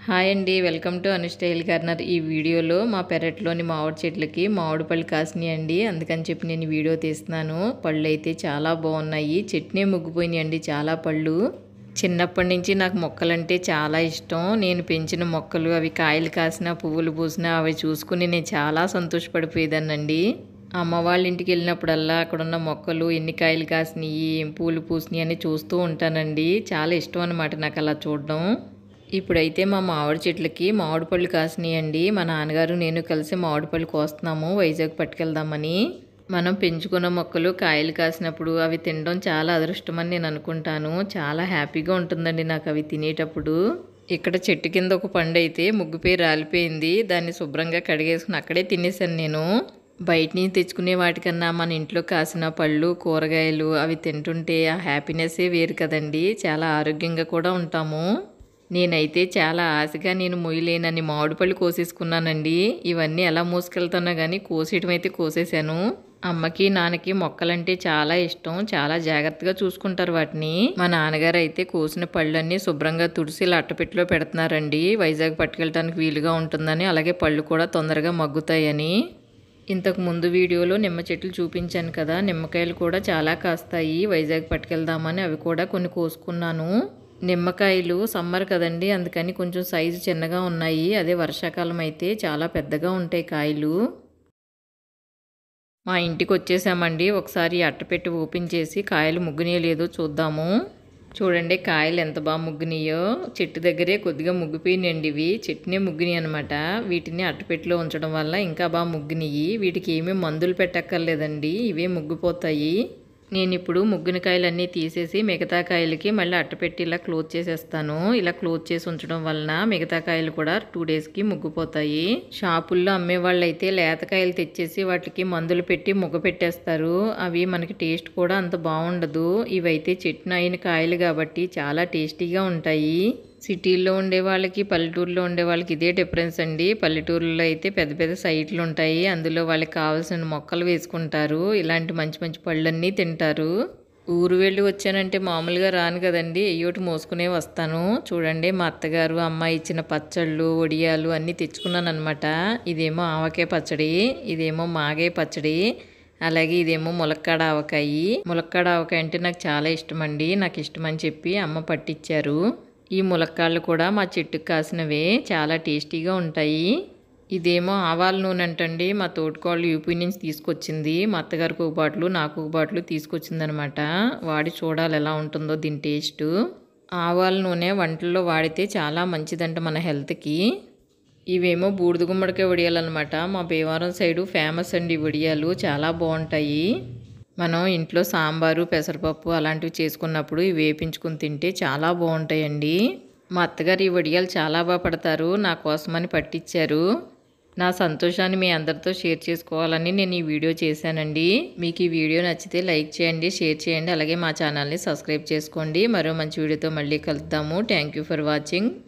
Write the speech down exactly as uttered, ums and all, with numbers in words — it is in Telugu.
హాయ్ అండి, welcome to Anu style corner. ఈ వీడియోలో మా పెరట్లోని మామిడి చెట్లకి మామిడి పళ్ళు కాసినాయండి. అందుకని చెప్పి నేను వీడియో తీస్తున్నాను. పళ్ళు అయితే చాలా బాగున్నాయి. చెట్నే ముగ్గిపోయినాయి అండి చాలా పళ్ళు. చిన్నప్పటి నుంచి నాకు మొక్కలంటే చాలా ఇష్టం. నేను పెంచిన మొక్కలు అవి కాయలు కాసినా పువ్వులు పూసినా అవి చూసుకుని నేను చాలా సంతోషపడిపోయేదాన్నండి. అమ్మ వాళ్ళ ఇంటికి వెళ్ళినప్పుడల్లా అక్కడున్న మొక్కలు ఎన్ని కాయలు కాసినాయి, ఏం పూలు పూసినాయి అని చూస్తూ ఉంటానండి. చాలా ఇష్టం అనమాట నాకు అలా చూడడం. ఇప్పుడైతే మా మామిడి చెట్లకి మామిడి పళ్ళు కాసినాయండి. మా నాన్నగారు నేను కలిసి మామిడి పళ్ళు కోస్తున్నాము వైజాగ్ పట్టుకెళ్దామని. మనం పెంచుకున్న మొక్కలు కాయలు కాసినప్పుడు అవి తినడం చాలా అదృష్టమని నేను అనుకుంటాను. చాలా హ్యాపీగా ఉంటుందండి నాకు అవి తినేటప్పుడు. ఇక్కడ చెట్టు కింద ఒక పండు అయితే ముగ్గుపోయి రాలిపోయింది. దాన్ని శుభ్రంగా కడిగేసుకుని అక్కడే తినేసాను నేను. బయట నుంచి తెచ్చుకునే వాటికన్నా మన ఇంట్లో కాసిన పళ్ళు కూరగాయలు అవి తింటుంటే ఆ హ్యాపీనెస్సే వేరు కదండి. చాలా ఆరోగ్యంగా కూడా ఉంటాము. నేనైతే చాలా ఆశగా నేను మొయ్యలేనని మామిడి పళ్ళు కోసేసుకున్నానండి. ఇవన్నీ ఎలా మోసుకెళ్తున్నా కానీ కోసేయటం అయితే కోసేసాను. అమ్మకి నాన్నకి మొక్కలంటే చాలా ఇష్టం. చాలా జాగ్రత్తగా చూసుకుంటారు వాటిని. మా నాన్నగారు అయితే కోసిన పళ్ళన్నీ శుభ్రంగా తుడిసి ఇలా అట్టపెట్టిలో పెడుతున్నారండి. వైజాగ్ పట్టుకెళ్ళడానికి వీలుగా ఉంటుందని, అలాగే పళ్ళు కూడా తొందరగా మగ్గుతాయని. ఇంతకు ముందు వీడియోలో నిమ్మ చెట్లు చూపించాను కదా, నిమ్మకాయలు కూడా చాలా కాస్తాయి. వైజాగ్ పట్టుకెళ్దామని అవి కూడా కొన్ని కోసుకున్నాను. నిమ్మకాయలు సమ్మర్ కదండి, అందుకని కొంచెం సైజు చిన్నగా ఉన్నాయి. అదే వర్షాకాలం అయితే చాలా పెద్దగా ఉంటాయి కాయలు. మా ఇంటికి వచ్చేసామండి. ఒకసారి అట్టపెట్టి ఓపెన్ చేసి కాయలు ముగ్గునియో లేదో చూద్దాము. చూడండి కాయలు ఎంత బాగా ముగ్గునియో. చెట్టు దగ్గరే కొద్దిగా ముగ్గిపోయినాయండి ఇవి. చెట్టునే ముగ్గినాయి అనమాట. వీటిని అట్టపెట్టిలో ఉంచడం వల్ల ఇంకా బాగా ముగ్గినాయి. వీటికి ఏమీ మందులు పెట్టక్కర్లేదండి, ఇవే ముగ్గిపోతాయి. నేను ఇప్పుడు ముగ్గిన కాయలన్నీ తీసేసి మిగతా కాయలకి మళ్ళీ అట్టపెట్టి ఇలా క్లోజ్ చేసేస్తాను. ఇలా క్లోజ్ చేసి ఉంచడం వలన మిగతా కాయలు కూడా టూ డేస్కి ముగ్గిపోతాయి. షాపుల్లో అమ్మే వాళ్ళు అయితే లేతకాయలు తెచ్చేసి వాటికి మందులు పెట్టి ముగ్గ పెట్టేస్తారు. అవి మనకి టేస్ట్ కూడా అంత బాగుండదు. ఇవైతే చెట్టున అయిన కాయలు కాబట్టి చాలా టేస్టీగా ఉంటాయి. సిటీల్లో ఉండే వాళ్ళకి పల్లెటూరులో ఉండే వాళ్ళకి ఇదే డిఫరెన్స్ అండి. పల్లెటూరులో అయితే పెద్ద పెద్ద సైట్లు ఉంటాయి, అందులో వాళ్ళకి కావాల్సిన మొక్కలు వేసుకుంటారు. ఇలాంటి మంచి మంచి పళ్ళన్నీ తింటారు. ఊరు వెళ్ళి వచ్చానంటే మామూలుగా రాను కదండి, ఎయ్యోటి మోసుకునే వస్తాను. చూడండి మా అత్తగారు అమ్మాయి ఇచ్చిన పచ్చళ్ళు వడియాలు అన్నీ తెచ్చుకున్నాను అనమాట. ఇదేమో ఆవకాయ పచ్చడి, ఇదేమో మాగాయ పచ్చడి, అలాగే ఇదేమో ములక్కాడ ఆవకాయి. ములక్కాడ ఆవకాయ అంటే నాకు చాలా ఇష్టం అండి. నాకు ఇష్టమని చెప్పి అమ్మ పట్టించారు. ఈ ములక్కాళ్ళు కూడా మా చెట్టుకు కాసినవే, చాలా టేస్టీగా ఉంటాయి. ఇదేమో ఆవాల నూనె అంటండి. మా తోటకోళ్ళు యూపీ నుంచి తీసుకొచ్చింది. మా అత్తగారికి ఒక బాటిల్ నాకు ఒక బాటిల్ తీసుకొచ్చిందనమాట. వాడి చూడాలి ఎలా ఉంటుందో దీని టేస్ట్. ఆవాల నూనె వంటల్లో వాడితే చాలా మంచిదంట మన హెల్త్కి. ఇవేమో బూడిద గుమ్మడికాయ వడియాలన్నమాట. మా భీమవరం సైడు ఫేమస్ అండి వడియాలు, చాలా బాగుంటాయి. మనం ఇంట్లో సాంబారు పెసరపప్పు అలాంటివి చేసుకున్నప్పుడు ఇవి వేపించుకుని తింటే చాలా బాగుంటాయండి. మా అత్తగారు ఈ వడియాలు చాలా బాగా పడతారు, నా కోసమని పట్టించారు. నా సంతోషాన్ని మీ అందరితో షేర్ చేసుకోవాలని నేను ఈ వీడియో చేశానండి. మీకు ఈ వీడియో నచ్చితే లైక్ చేయండి, షేర్ చేయండి, అలాగే మా ఛానల్ని సబ్స్క్రైబ్ చేసుకోండి. మరో మంచి వీడియోతో మళ్ళీ కలుద్దాము. Thank you for watching.